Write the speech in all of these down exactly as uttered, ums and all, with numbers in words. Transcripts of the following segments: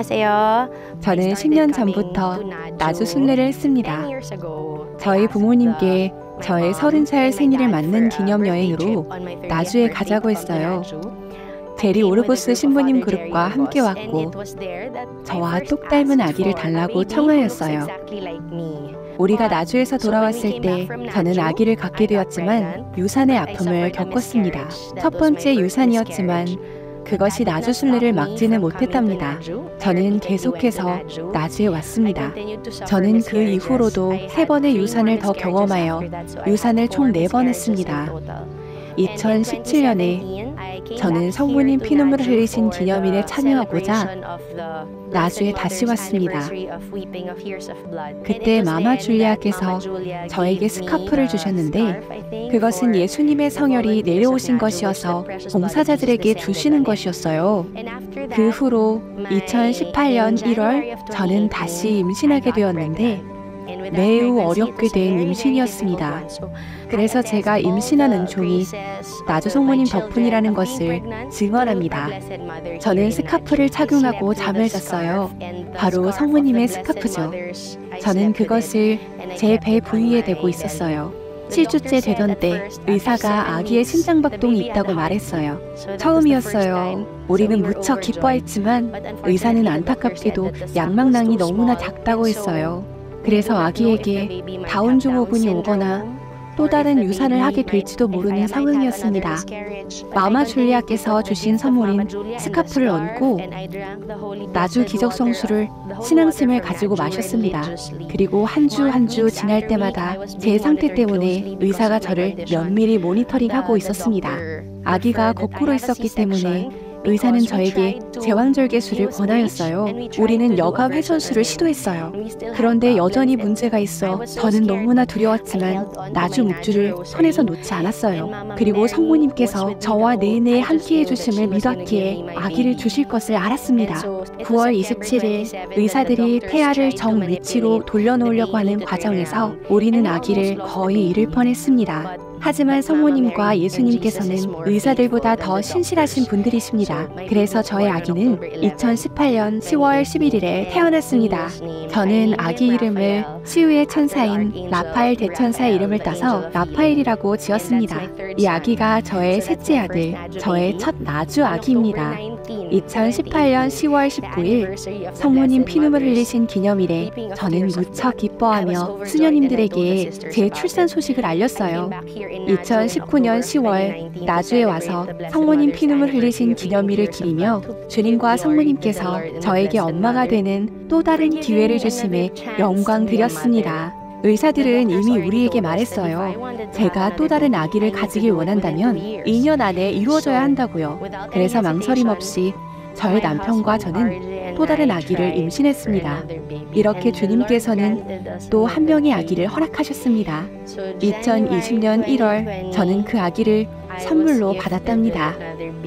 안녕하세요. 저는 십 년 전부터 나주 순례를 했습니다. 저희 부모님께 저의 서른 살 생일을 맞는 기념 여행으로 나주에 가자고 했어요. 제리 오르보스 신부님 그룹과 함께 왔고 저와 똑 닮은 아기를 달라고 청하였어요. 우리가 나주에서 돌아왔을 때 저는 아기를 갖게 되었지만 유산의 아픔을 겪었습니다. 첫 번째 유산이었지만 그것이 나주 순례를 막지는 못했답니다. 저는 계속해서 나주에 왔습니다. 저는 그 이후로도 세 번의 유산을 더 경험하여 유산을 총 네 번 했습니다. 이천십칠 년에 저는 성모님 피눈물을 흘리신 기념일에 참여하고자 나주에 다시 왔습니다. 그때 마마 줄리아께서 저에게 스카프를 주셨는데 그것은 예수님의 성혈이 내려오신 것이어서 봉사자들에게 주시는 것이었어요. 그 후로 이천십팔 년 일월 저는 다시 임신하게 되었는데 매우 어렵게 된 임신이었습니다. 그래서 제가 임신한 은총이 나주 성모님 덕분이라는 것을 증언합니다. 저는 스카프를 착용하고 잠을 잤어요. 바로 성모님의 스카프죠. 저는 그것을 제 배 부위에 대고 있었어요. 칠 주째 되던 때 의사가 아기의 심장박동이 있다고 말했어요. 처음이었어요. 우리는 무척 기뻐했지만 의사는 안타깝게도 양막낭이 너무나 작다고 했어요. 그래서 아기에게 다운 증후군이 오거나 또 다른 유산을 하게 될지도 모르는 상황이었습니다. 마마 줄리아께서 주신 선물인 스카프를 얹고 나주 기적성수를 신앙심을 가지고 마셨습니다. 그리고 한 주 한 주 지날 때마다 제 상태 때문에 의사가 저를 면밀히 모니터링하고 있었습니다. 아기가 거꾸로 있었기 때문에 의사는 저에게 제왕절개술을 권하였어요. 우리는 여가 훼손술을 시도했어요. 그런데 여전히 문제가 있어 저는 너무나 두려웠지만 나주 묵주를 손에서 놓지 않았어요. 그리고 성모님께서 저와 내내 함께 해주심을 믿었기에 아기를 주실 것을 알았습니다. 구월 이십칠일 의사들이 태아를 정 위치로 돌려놓으려고 하는 과정에서 우리는 아기를 거의 잃을 뻔했습니다. 하지만 성모님과 예수님께서는 의사들보다 더 신실하신 분들이십니다. 그래서 저의 아기는 이천십팔 년 시월 십일일에 태어났습니다. 저는 아기 이름을 치유의 천사인 라파엘 대천사의 이름을 따서 라파엘이라고 지었습니다. 이 아기가 저의 셋째 아들, 저의 첫 나주 아기입니다. 이천십팔 년 시월 십구일 성모님 피눈물 흘리신 기념일에 저는 무척 기뻐하며 수녀님들에게 제 출산 소식을 알렸어요. 이천십구 년 시월 나주에 와서 성모님 피눈물 흘리신 기념일을 기리며 주님과 성모님께서 저에게 엄마가 되는 또 다른 기회를 주심에 영광 드렸습니다. 의사들은 이미 우리에게 말했어요. 제가 또 다른 아기를 가지길 원한다면 이 년 안에 이루어져야 한다고요. 그래서 망설임 없이 저의 남편과 저는 또 다른 아기를 임신했습니다. 이렇게 주님께서는 또 한 명의 아기를 허락하셨습니다. 이천이십 년 일월 저는 그 아기를 선물로 받았답니다.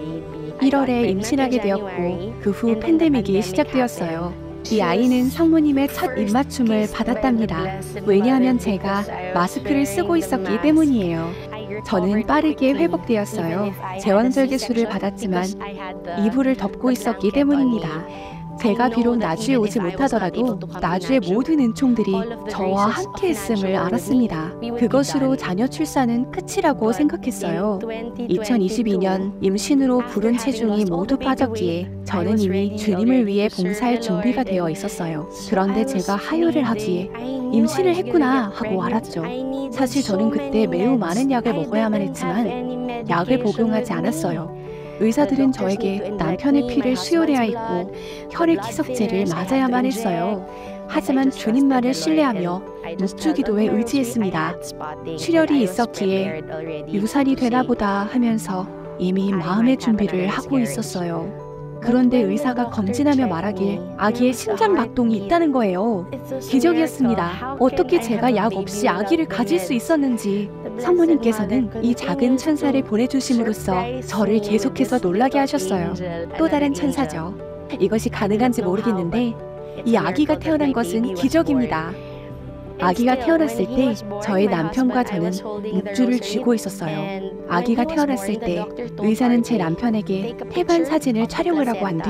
일월에 임신하게 되었고 그 후 팬데믹이 시작되었어요. 이 아이는 성모님의 첫 입맞춤을 받았답니다. 왜냐하면 제가 마스크를 쓰고 있었기 때문이에요. 저는 빠르게 회복되었어요. 제왕절개술을 받았지만 이불을 덮고 있었기 때문입니다. 제가 비록 나주에 오지 못하더라도 나주의 모든 은총들이 저와 함께 했음을 알았습니다. 그것으로 자녀 출산은 끝이라고 생각했어요. 이천이십이 년 임신으로 부른 체중이 모두 빠졌기에 저는 이미 주님을 위해 봉사할 준비가 되어 있었어요. 그런데 제가 하혈을 하기에 임신을 했구나 하고 알았죠. 사실 저는 그때 매우 많은 약을 먹어야만 했지만 약을 복용하지 않았어요. 의사들은 저에게 남편의 피를 수혈해야 했고 혈액 희석제를 맞아야만 했어요. 하지만 주님만을 신뢰하며 묵주기도에 의지했습니다. 출혈이 있었기에 유산이 되나보다 하면서 이미 마음의 준비를 하고 있었어요. 그런데 의사가 검진하며 말하길 아기의 심장박동이 있다는 거예요. 기적이었습니다. 어떻게 제가 약 없이 아기를 가질 수 있었는지. 성모님께서는 이 작은 천사를 보내주심으로써 저를 계속해서 놀라게 하셨어요. 또 다른 천사죠. 이것이 가능한지 모르겠는데 이 아기가 태어난 것은 기적입니다. 아기가 태어났을 때 저희 남편과 저는 묵주를 쥐고 있었어요. 아기가 태어났을 때 의사는 제 남편에게 태반 사진을 촬영을 하고 한 뒤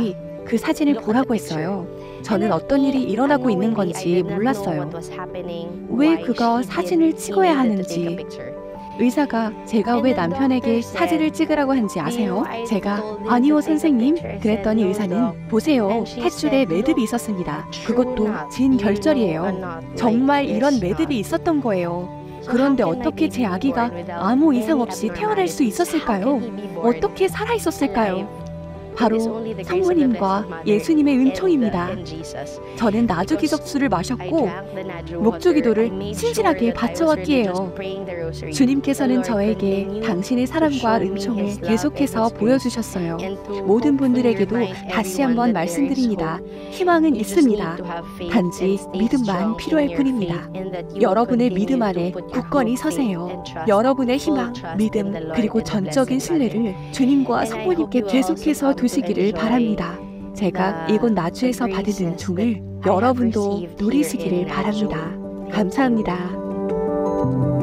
그 사진을 보라고 했어요. 저는 어떤 일이 일어나고 있는 건지 몰랐어요. 왜 그가 사진을 찍어야 하는지. 의사가 제가 왜 남편에게 사진을 찍으라고 한지 아세요? 제가 아니요 선생님 그랬더니 의사는 보세요 탯줄에 매듭이 있었습니다. 그것도 진결절이에요. 정말 이런 매듭이 있었던 거예요. 그런데 어떻게 제 아기가 아무 이상 없이 태어날 수 있었을까요? 어떻게 살아 있었을까요? 바로 성모님과 예수님의 은총입니다. 저는 나주기적수를 마셨고 목주기도를 신실하게 바쳐왔기에요. 주님께서는 저에게 당신의 사랑과 은총을 계속해서 보여주셨어요. 모든 분들에게도 다시 한번 말씀드립니다. 희망은 있습니다. 단지 믿음만 필요할 뿐입니다. 여러분의 믿음 안에 굳건히 서세요. 여러분의 희망, 믿음, 그리고 전적인 신뢰를 주님과 성모님께 계속해서 두시기를 바랍니다. 제가 이곳 나주에서 받은 은총을 여러분도 누리시기를 바랍니다. 감사합니다.